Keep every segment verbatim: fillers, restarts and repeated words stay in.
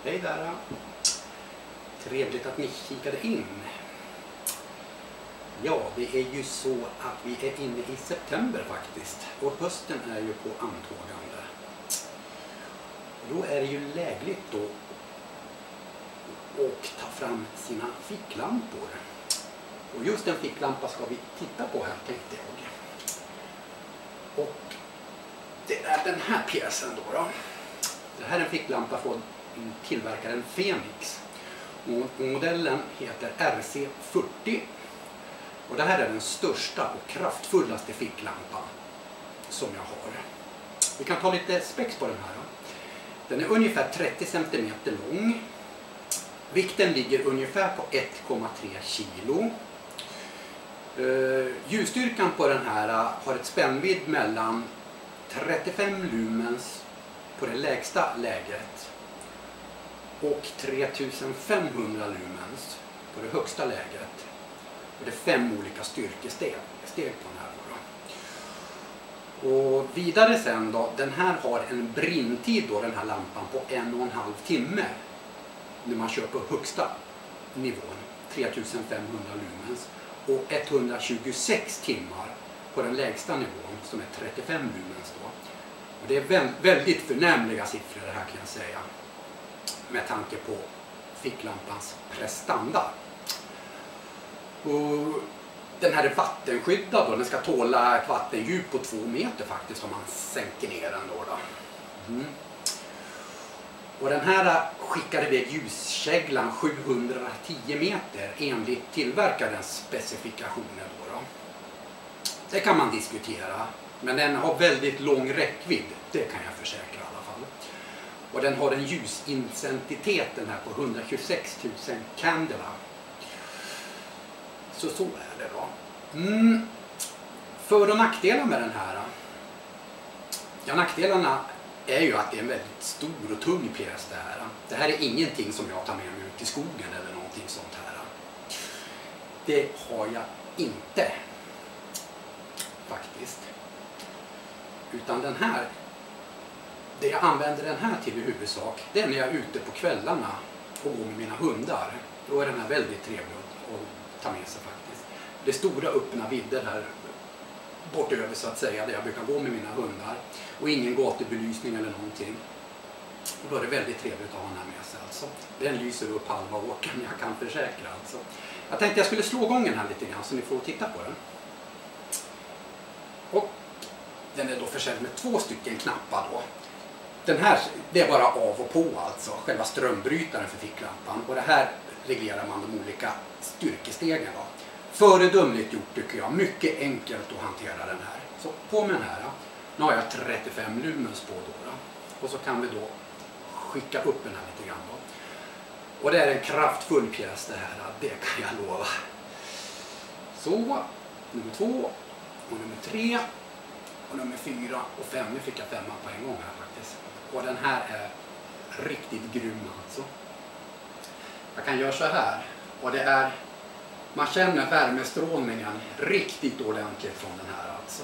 Hej där! Trevligt att ni kikade in. Ja, det är ju så att vi är inne i september faktiskt. Och hösten är ju på antågande. Och då är det ju lägligt då att ta fram sina ficklampor. Och just en ficklampa ska vi titta på här, tänkte jag. Och det är den här pjäsen då. då. Det här är en ficklampa från tillverkaren Fenix. Och modellen heter R C fyrtio. Och det här är den största och kraftfullaste ficklampan som jag har. Vi kan ta lite spex på den här. Den är ungefär trettio centimeter lång. Vikten ligger ungefär på ett komma tre kilo. Uh, ljusstyrkan på den här har ett spännvidd mellan trettiofem lumens på det lägsta läget och tre tusen femhundra lumens på det högsta läget. Och det är fem olika styrkesteg steg på den här då. Och vidare sen då, den här har en brintid då, den här lampan, på en och en halv timme när man kör på högsta nivån, tre tusen femhundra lumens, och etthundratjugosex timmar på den lägsta nivån som är trettiofem lumens då. Och det är väldigt förnämliga siffror det här, kan jag säga, med tanke på ficklampans prestanda. Och den här är vattenskyddad då, den ska tåla ett vattendjup på två meter faktiskt om man sänker ner den då. då. Mm. Och den här skickar iväg ljuskäglan sjuhundratio meter enligt tillverkarens specifikationer då, då. Det kan man diskutera, men den har väldigt lång räckvidd, det kan jag försäkra i alla fall. Och den har en ljusintensitet den här på hundratjugosex tusen candela. Så så är det då. Mm. För- och nackdelar med den här. Ja, nackdelarna är ju att det är en väldigt stor och tung pjäs det här. Det här är ingenting som jag tar med mig ut i skogen eller någonting sånt här. Det har jag inte. Faktiskt. Utan den här, det jag använder den här till i huvudsak, det är när jag är ute på kvällarna och går med mina hundar. Då är den här väldigt trevlig att ta med sig faktiskt. Det är stora öppna vidder här bortöver så att säga, där jag brukar gå med mina hundar. Och ingen gatubelysning eller någonting. Och då är det väldigt trevligt att ha den här med sig alltså. Den lyser upp halva åkern, jag kan försäkra alltså. Jag tänkte jag skulle slå gången här lite grann så ni får titta på den. Och den är då försedd med två stycken knappar då. Den här, det är bara av och på alltså, själva strömbrytaren för ficklampan. Och det här reglerar man de olika styrkestegen då. Föredömligt gjort tycker jag, mycket enkelt att hantera den här. Så på med den här. Nu har jag trettiofem lumens på då, då. Och så kan vi då skicka upp den här lite grann då. Och det är en kraftfull pjäs det här, det kan jag lova. Så, nummer två och nummer tre och nummer fyra och fem. Nu fick jag femma på en gång här faktiskt. Och den här är riktigt grym alltså. Jag kan göra så här, och det är, man känner värmestrålningen riktigt ordentligt från den här alltså.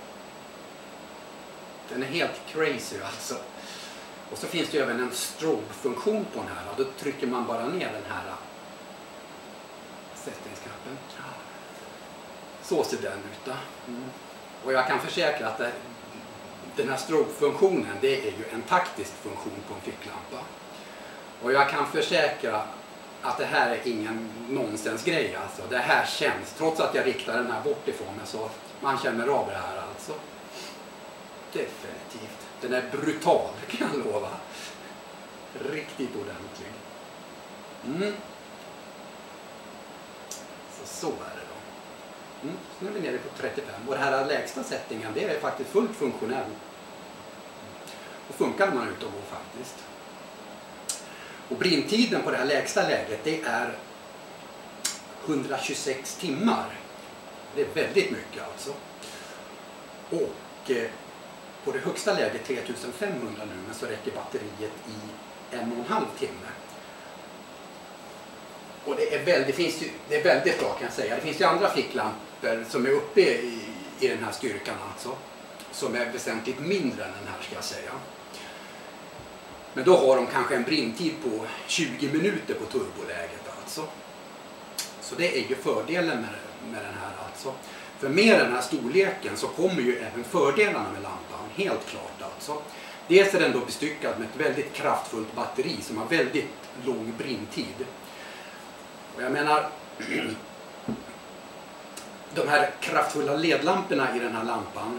Den är helt crazy alltså. Och så finns det ju även en strobe-funktion på den här. Då trycker man bara ner den här sättningsknappen. Så ser den ut då. Mm. Och jag kan försäkra att det, den här strobe-funktionen, det är ju en taktisk funktion på en ficklampa. Och jag kan försäkra att det här är ingen nonsensgrej alltså. Det här känns, trots att jag riktar den här bort ifrån mig, så man känner av det här alltså. Definitivt. Den är brutal, kan jag lova. Riktigt ordentlig. Mm. Så så är det då. Mm. Så nu är vi nere på trettiofem. Och det här lägsta sättningen, det är faktiskt fullt funktionell. Och funkar när man är ute och går faktiskt. Och brintiden på det här lägsta läget, det är hundratjugosex timmar. Det är väldigt mycket alltså. Och eh, på det högsta läget, tre tusen femhundra lumen, så räcker batteriet i en och en halv timme. Och det är, väldigt, det finns ju, det är väldigt bra, kan jag säga. Det finns ju andra ficklampor som är uppe i, i den här styrkan alltså. Som är väsentligt mindre än den här, ska jag säga. Men då har de kanske en brintid på tjugo minuter på turboläget alltså. Så det är ju fördelen med, med den här alltså. För med den här storleken så kommer ju även fördelarna med lampan, helt klart alltså. Dels är den då bestyckad med ett väldigt kraftfullt batteri som har väldigt lång brintid. Och jag menar, de här kraftfulla ledlamporna i den här lampan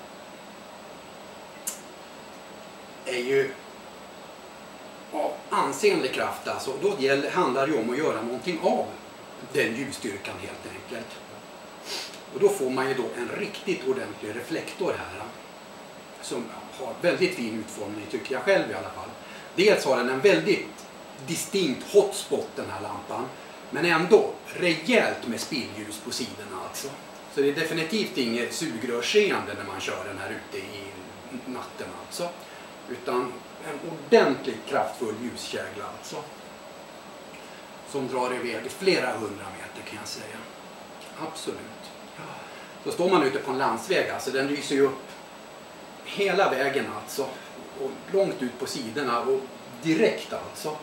är ju av ansenlig kraft alltså. Och då gäller, handlar det ju om att göra någonting av den ljusstyrkan helt enkelt. Och då får man ju då en riktigt ordentlig reflektor här. Som har väldigt fin utformning tycker jag själv i alla fall. Dels har den en väldigt distinkt hotspot den här lampan. Men ändå rejält med spillljus på sidorna alltså. Så det är definitivt inget sugrörsseende när man kör den här ute i natten alltså. Utan en ordentligt kraftfull ljuskägla alltså. Som drar iväg flera hundra meter kan jag säga. Absolut. Då står man ute på en landsväg alltså. Den lyser ju upp hela vägen alltså. Och långt ut på sidorna och direkt alltså.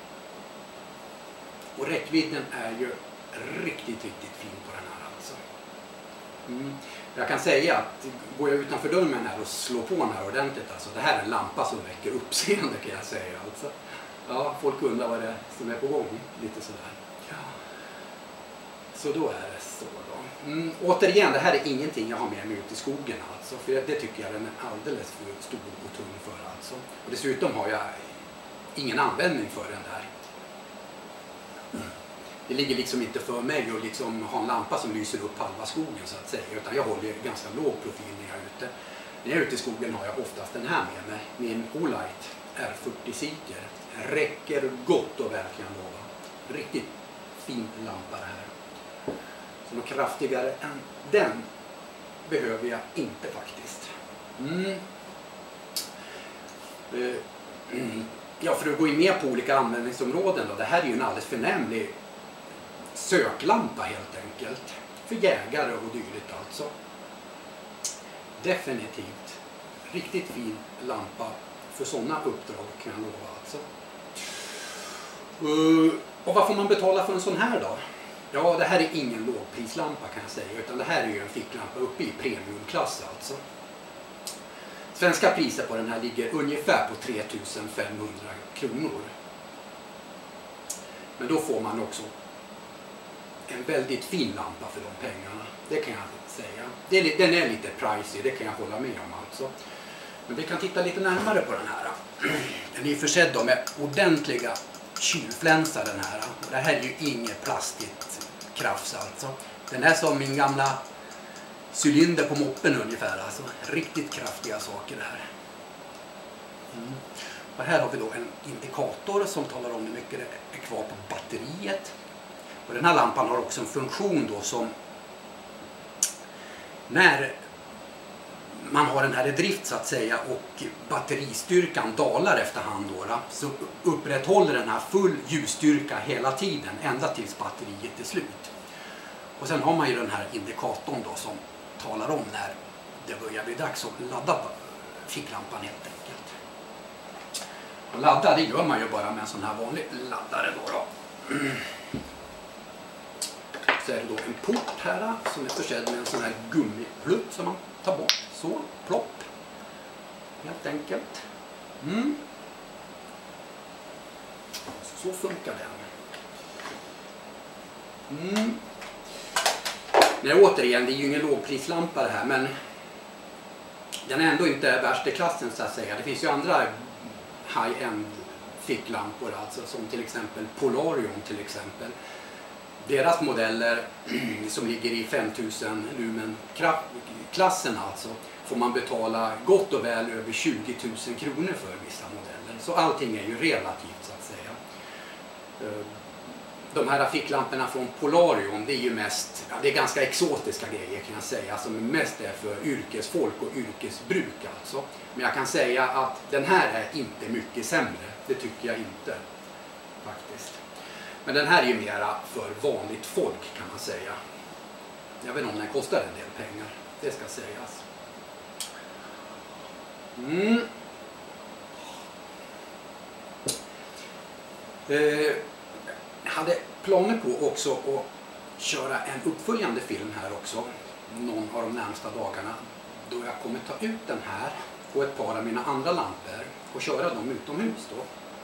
Och räckvidden är ju riktigt, riktigt fin på den här alltså. Mm. Jag kan säga att går jag utanför dörren här och slår på den här ordentligt alltså. Det här är en lampa som väcker uppseende kan jag säga alltså. Ja, folk undrar vad det är som är på gång. Lite sådär. Ja. Så då är det så då. Mm. Återigen, det här är ingenting jag har med mig ut i skogen alltså. För det tycker jag den är alldeles för stor och tung för alltså. Och dessutom har jag ingen användning för den där. Det ligger liksom inte för mig att liksom ha en lampa som lyser upp halva skogen så att säga. Utan jag håller ganska låg profil när jag är ute. När jag är ute i skogen har jag oftast den här med mig. Min Olight R fyrtio Seeker. Räcker gott och väl kan jag lova. Riktigt fin lampa det här. Så något kraftigare än den behöver jag inte faktiskt. Mm. Ja, för att gå in mer på olika användningsområden då. Det här är ju en alldeles förnämlig söklampa helt enkelt. För jägare och dylikt alltså. Definitivt. Riktigt fin lampa för sådana uppdrag kan jag lova alltså. Uh, och vad får man betala för en sån här då? Ja, det här är ingen lågprislampa kan jag säga. Utan det här är ju en ficklampa uppe i premiumklass alltså. Svenska priser på den här ligger ungefär på tre tusen femhundra kronor. Men då får man också en väldigt fin lampa för de pengarna. Det kan jag säga. Det är, den är lite pricey, det kan jag hålla med om alltså. Men vi kan titta lite närmare på den här. Den är försedd med ordentliga kylflänsar den här. Och det här är ju inget plastigt krafts alltså. Den är som min gamla cylinder på moppen ungefär. Alltså riktigt kraftiga saker det här. Mm. Och här har vi då en indikator som talar om hur mycket det är kvar på batteriet. Och den här lampan har också en funktion då som när man har den här i drift så att säga och batteristyrkan dalar efterhand då, då så upprätthåller den här full ljusstyrka hela tiden ända tills batteriet är slut. Och sen har man ju den här indikatorn då som talar om när det börjar bli dags att ladda ficklampan helt enkelt. Och ladda det gör man ju bara med en sån här vanlig laddare då. då. Så är det då en port här som är försedd med en sån här gummiplutt som man tar bort. Så, plopp. Helt enkelt. Mm. Så funkar den. Mm. Nej, återigen, det är ju ingen lågprislampa det här, men den är ändå inte värst i klassen så att säga. Det finns ju andra high-end ficklampor alltså, som till exempel Polarion till exempel. Deras modeller som ligger i femtusen lumen klassen alltså får man betala gott och väl över tjugo tusen kronor för vissa modeller. Så allting är ju relativt så att säga. De här ficklamporna från Polarion, det är ju mest, ja, det är ganska exotiska grejer kan jag säga, som mest är för yrkesfolk och yrkesbruk alltså. Men jag kan säga att den här är inte mycket sämre, det tycker jag inte faktiskt. Men den här är ju mera för vanligt folk kan man säga. Jag vet inte om den kostar en del pengar, det ska sägas. Mm. Eh, jag hade planer på också att köra en uppföljande film här också. Någon av de närmsta dagarna. Då jag kommer ta ut den här och ett par av mina andra lampor och köra dem utomhus då.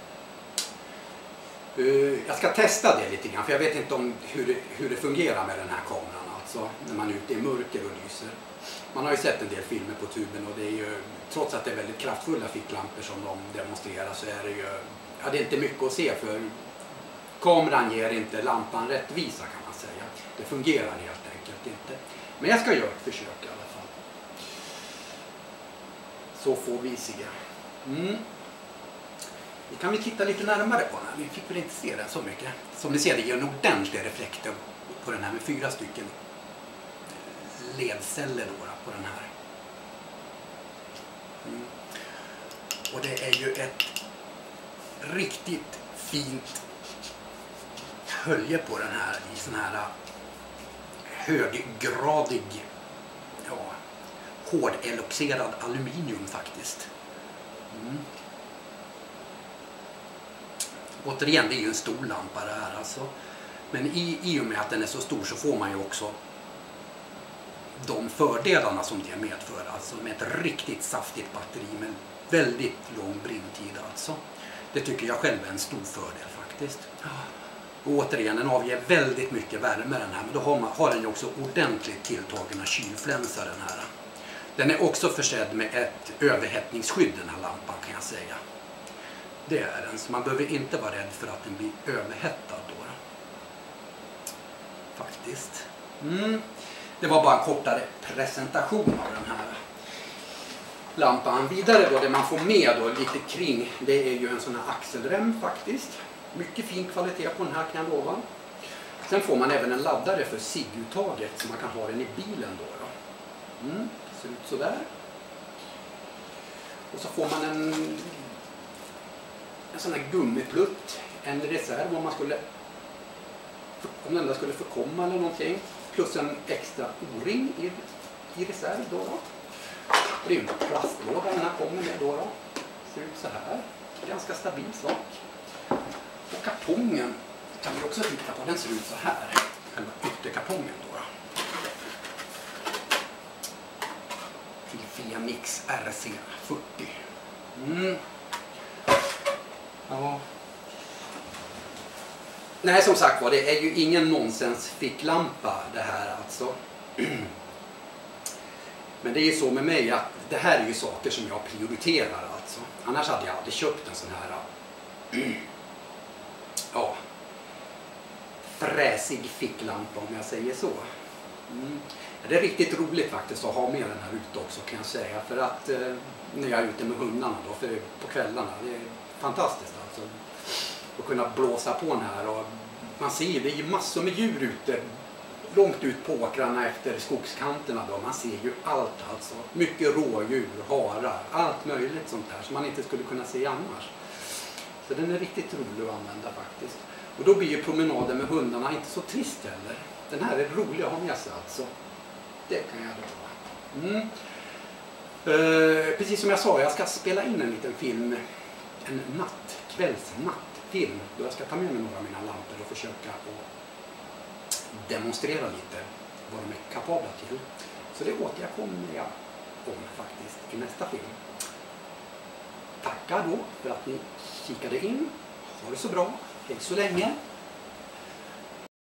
Uh, jag ska testa det lite grann för jag vet inte om hur det, hur det fungerar med den här kameran alltså när man är ute i mörker och lyser. Man har ju sett en del filmer på tuben och det är ju, trots att det är väldigt kraftfulla ficklampor som de demonstrerar så är det ju, ja det är inte mycket att se för kameran ger inte lampan rättvisa kan man säga. Det fungerar helt enkelt inte. Men jag ska göra ett försök i alla fall. Så får vi se. Mm. Vi kan vi titta lite närmare på den här. Vi fick väl inte se den så mycket. Som ni ser det är en ordentlig reflektor på den här med fyra stycken ledceller då på den här. Mm. Och det är ju ett riktigt fint hölje på den här i sån här höggradig ja, hårdeloxerad aluminium faktiskt. Mm. Återigen, det är ju en stor lampa det här alltså. Men i, i och med att den är så stor så får man ju också de fördelarna som det medför. Alltså med ett riktigt saftigt batteri med väldigt lång brintid alltså. Det tycker jag själv är en stor fördel faktiskt. Och återigen, den avger väldigt mycket värme den här. Men då har, man, har den ju också ordentligt tilltagna kylflänsar den här. Den är också försedd med ett överhettningsskydd den här lampan kan jag säga. Det är den, så man behöver inte vara rädd för att den blir överhettad då. Faktiskt. Mm. Det var bara en kortare presentation av den här lampan. Vidare då, det man får med då lite kring, det är ju en sån här axelrem faktiskt. Mycket fin kvalitet på den här kan jag lova. Sen får man även en laddare för C I G-uttaget så man kan ha den i bilen då. då. Mm. Ser ut så där. Och så får man en en sån här gummiplutt, en reserv om man skulle om den där skulle förkomma eller någonting, plus en extra o-ring i, i reserv då, då. Och det är ju en plastlåda den här kommer med då, då. Ser ut så här, ganska stabil sak. Och kartongen kan vi också titta på, den ser ut så här, själva ytterkartongen då, då. Till Fenix R C fyrtio. Mm. Ja. Nej, som sagt var, det är ju ingen nonsens ficklampa det här alltså. Men det är ju så med mig att det här är ju saker som jag prioriterar alltså. Annars hade jag aldrig köpt en sån här ja, fräsig ficklampa om jag säger så. Mm. Det är riktigt roligt faktiskt att ha med den här ute också kan jag säga. För att eh, när jag är ute med hundarna då, för på kvällarna, det är fantastiskt alltså. Att kunna blåsa på den här och man ser det är ju massor med djur ute långt ut på åkrarna efter skogskanterna då. Man ser ju allt alltså. Mycket rådjur, harar, allt möjligt sånt där som man inte skulle kunna se annars. Så den är riktigt rolig att använda faktiskt. Och då blir ju promenaden med hundarna inte så trist heller. Den här är rolig att ha med sig alltså. Det kan jag lova. Mm. Uh, precis som jag sa, jag ska spela in en liten film. En natt, kvällsnattfilm. Då jag ska ta med mig några av mina lampor och försöka att demonstrera lite vad de är kapabla till. Så det återkommer jag om faktiskt i nästa film. Tackar då för att ni kikade in. Ha det så bra. Hej så länge.